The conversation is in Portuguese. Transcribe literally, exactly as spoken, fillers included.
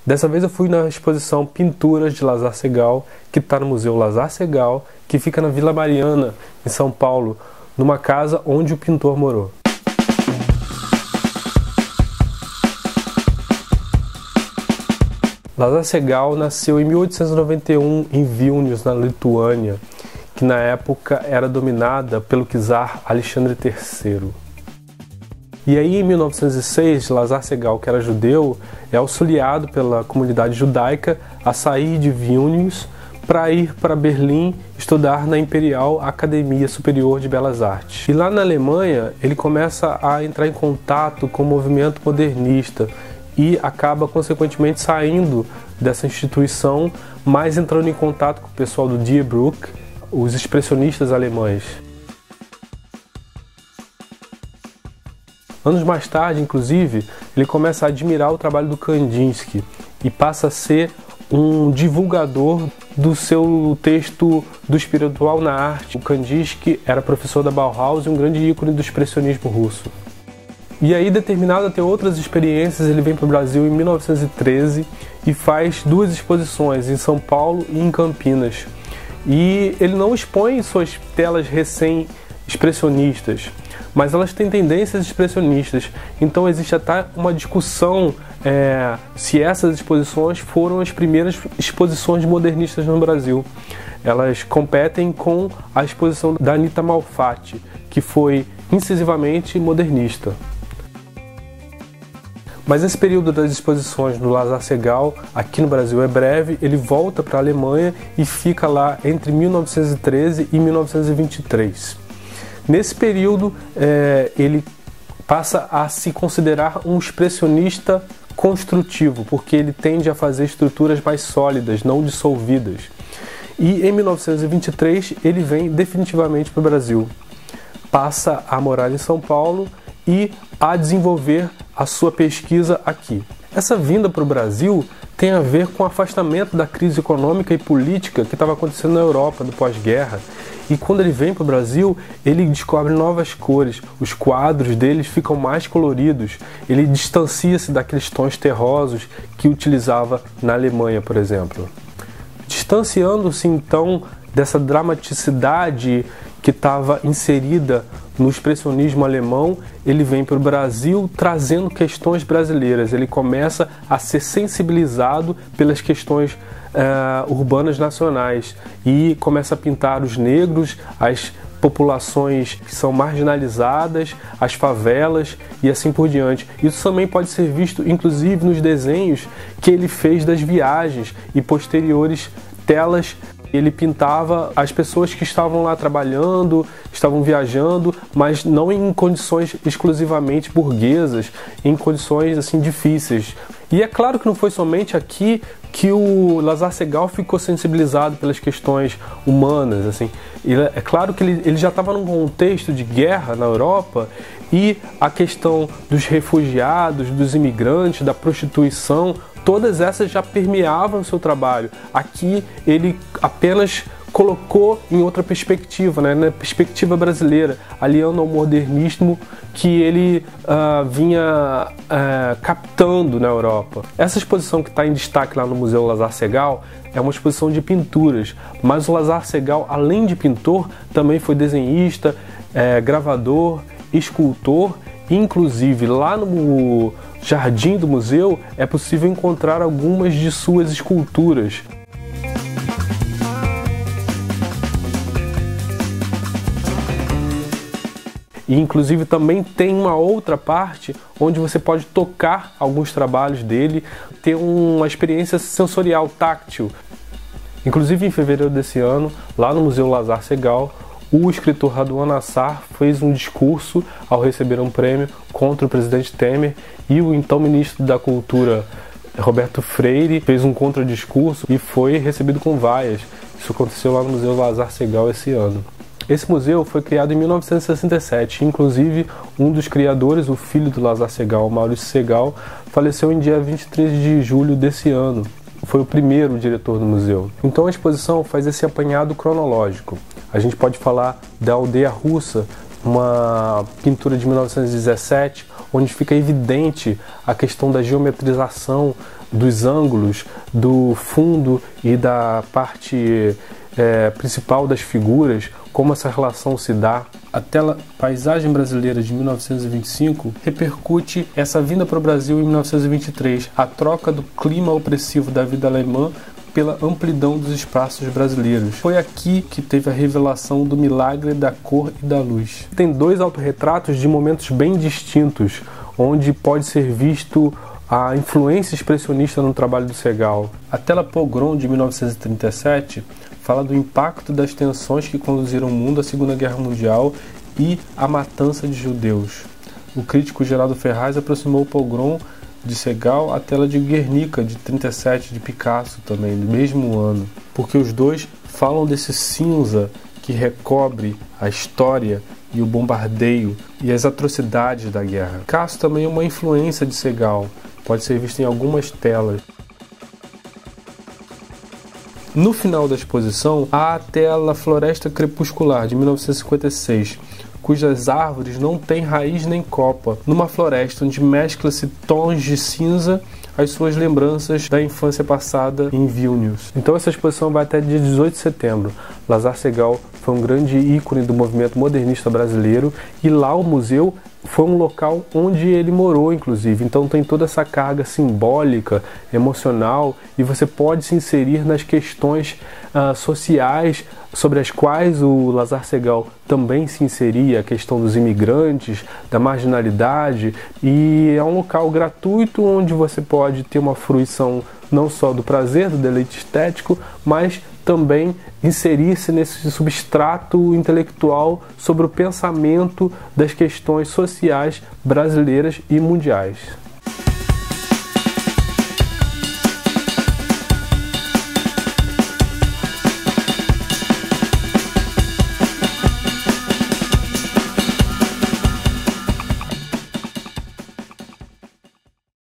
Dessa vez eu fui na exposição Pinturas de Lazar Segal, que está no Museu Lazar Segal, que fica na Vila Mariana, em São Paulo, numa casa onde o pintor morou. Lazar Segal nasceu em mil oitocentos e noventa e um em Vilnius, na Lituânia, que na época era dominada pelo czar Alexandre terceiro. E aí, em mil novecentos e seis, Lazar Segal, que era judeu, é auxiliado pela comunidade judaica a sair de Vilnius para ir para Berlim estudar na Imperial Academia Superior de Belas Artes. E lá na Alemanha, ele começa a entrar em contato com o movimento modernista e acaba, consequentemente, saindo dessa instituição, mas entrando em contato com o pessoal do Die Bruck, os expressionistas alemães. Anos mais tarde, inclusive, ele começa a admirar o trabalho do Kandinsky e passa a ser um divulgador do seu texto do espiritual na arte. O Kandinsky era professor da Bauhaus e um grande ícone do expressionismo russo. E aí, determinado a ter outras experiências, ele vem para o Brasil em mil novecentos e treze e faz duas exposições, em São Paulo e em Campinas. E ele não expõe suas telas recém-expressionistas, mas elas têm tendências expressionistas. Então existe até uma discussão é, se essas exposições foram as primeiras exposições modernistas no Brasil. Elas competem com a exposição da Anita Malfatti, que foi incisivamente modernista. Mas esse período das exposições do Lazar Segal aqui no Brasil é breve. Ele volta para a Alemanha e fica lá entre mil novecentos e treze e mil novecentos e vinte e três. Nesse período, é, ele passa a se considerar um expressionista construtivo, porque ele tende a fazer estruturas mais sólidas, não dissolvidas. E em mil novecentos e vinte e três, ele vem definitivamente para o Brasil. Passa a morar em São Paulo e a desenvolver a sua pesquisa aqui. Essa vinda para o Brasil tem a ver com o afastamento da crise econômica e política que estava acontecendo na Europa do pós-guerra. E quando ele vem para o Brasil, ele descobre novas cores, os quadros deles ficam mais coloridos, ele distancia-se daqueles tons terrosos que utilizava na Alemanha, por exemplo. Distanciando-se então dessa dramaticidade que estava inserida no expressionismo alemão, ele vem para o Brasil trazendo questões brasileiras. Ele começa a ser sensibilizado pelas questões uh, urbanas nacionais e começa a pintar os negros, as populações que são marginalizadas, as favelas e assim por diante. Isso também pode ser visto, inclusive, nos desenhos que ele fez das viagens e posteriores telas. Ele pintava as pessoas que estavam lá trabalhando, estavam viajando, mas não em condições exclusivamente burguesas, em condições assim difíceis. E é claro que não foi somente aqui que o Lazar Segal ficou sensibilizado pelas questões humanas. Assim. É claro que ele, ele já estava num contexto de guerra na Europa e a questão dos refugiados, dos imigrantes, da prostituição, todas essas já permeavam o seu trabalho. Aqui ele apenas colocou em outra perspectiva, né, na perspectiva brasileira, aliando ao modernismo que ele uh, vinha uh, captando na Europa. Essa exposição que está em destaque lá no Museu Lazar Segal é uma exposição de pinturas, mas o Lazar Segal, além de pintor, também foi desenhista, é, gravador, escultor, inclusive lá no jardim do museu é possível encontrar algumas de suas esculturas. E inclusive também tem uma outra parte onde você pode tocar alguns trabalhos dele, ter uma experiência sensorial, táctil. Inclusive em fevereiro desse ano, lá no Museu Lazar Segal, o escritor Raduan Assar fez um discurso ao receber um prêmio contra o presidente Temer e o então ministro da Cultura, Roberto Freire, fez um contradiscurso e foi recebido com vaias. Isso aconteceu lá no Museu Lazar Segal esse ano. Esse museu foi criado em mil novecentos e sessenta e sete, inclusive um dos criadores, o filho do Lazar Segal, Maurício Segal, faleceu em dia vinte e três de julho desse ano. Foi o primeiro diretor do museu. Então a exposição faz esse apanhado cronológico. A gente pode falar da Aldeia Russa, uma pintura de mil novecentos e dezessete, onde fica evidente a questão da geometrização dos ângulos, do fundo e da parte é, principal das figuras, como essa relação se dá. A tela Paisagem Brasileira de mil novecentos e vinte e cinco repercute essa vinda para o Brasil em mil novecentos e vinte e três, a troca do clima opressivo da vida alemã pela amplidão dos espaços brasileiros. Foi aqui que teve a revelação do milagre da cor e da luz. Tem dois autorretratos de momentos bem distintos, onde pode ser visto a influência expressionista no trabalho do Segal. A tela Pogrom de mil novecentos e trinta e sete fala do impacto das tensões que conduziram o mundo à Segunda Guerra Mundial e à matança de judeus. O crítico Geraldo Ferraz aproximou o Pogrom de Segal à tela de Guernica, de trinta e sete, de Picasso também, do mesmo ano, porque os dois falam desse cinza que recobre a história e o bombardeio e as atrocidades da guerra. Picasso também é uma influência de Segal, pode ser visto em algumas telas. No final da exposição, há a tela Floresta Crepuscular, de mil novecentos e cinquenta e seis, cujas árvores não têm raiz nem copa, numa floresta onde mescla-se tons de cinza às suas lembranças da infância passada em Vilnius. Então essa exposição vai até dia dezoito de setembro. Lazar Segal foi um grande ícone do movimento modernista brasileiro e lá o museu foi um local onde ele morou, inclusive. Então tem toda essa carga simbólica, emocional, e você pode se inserir nas questões uh, sociais sobre as quais o Lazar Segal também se inseria, a questão dos imigrantes, da marginalidade, e é um local gratuito onde você pode ter uma fruição não só do prazer, do deleite estético, mas também inserir-se nesse substrato intelectual sobre o pensamento das questões sociais brasileiras e mundiais.